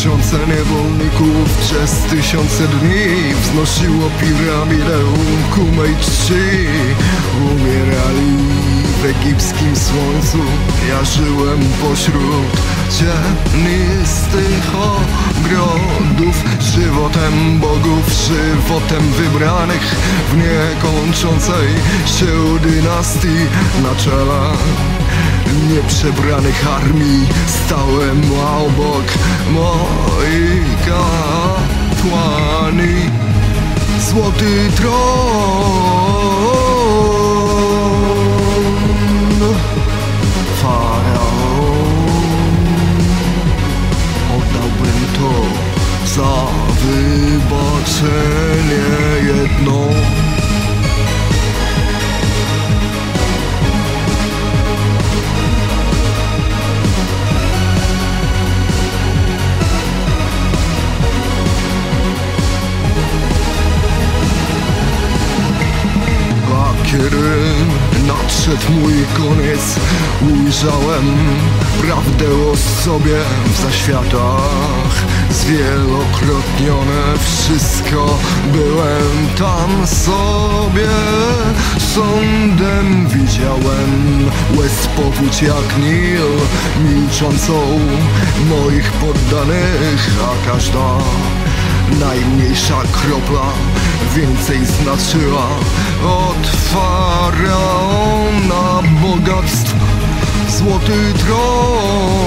Tysiące niewolników przez tysiące dni wznosiło piramidę ku mej czci. Umierali w egipskim słońcu, ja żyłem pośród cienistych ogrodów. Żywotem bogów, żywotem wybranych w niekończącej się dynastii. Na czele nieprzebranych armii stałem obok moich kapłani. Złoty tron faraon, oddałbym to za wybaczenie jedno. Kiedy nadszedł mój koniec, ujrzałem prawdę o sobie w zaświatach. Zwielokrotnione wszystko, byłem tam sobie. Sądem widziałem łez powódź jak Nil, milczącą moich poddanych, a każda najmniejsza kropla więcej znaczyła od faraona bogactw. Złoty tron